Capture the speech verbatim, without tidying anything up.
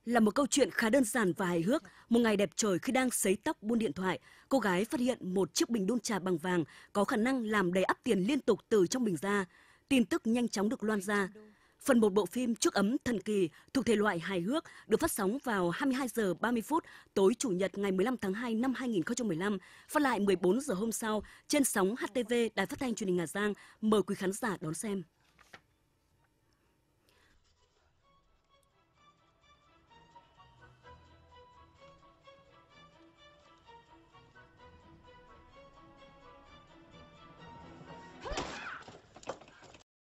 Là một câu chuyện khá đơn giản và hài hước. Một ngày đẹp trời khi đang sấy tóc buôn điện thoại, cô gái phát hiện một chiếc bình đun trà bằng vàng có khả năng làm đầy ắp tiền liên tục từ trong bình ra. Tin tức nhanh chóng được loan ra. Phần một bộ phim Chuốc ấm thần kỳ thuộc thể loại hài hước được phát sóng vào hai mươi hai giờ ba mươi phút tối Chủ nhật ngày mười lăm tháng hai năm hai nghìn không trăm mười lăm, phát lại mười bốn giờ hôm sau trên sóng hát tê vê Đài Phát thanh Truyền hình Hà Giang. Mời quý khán giả đón xem.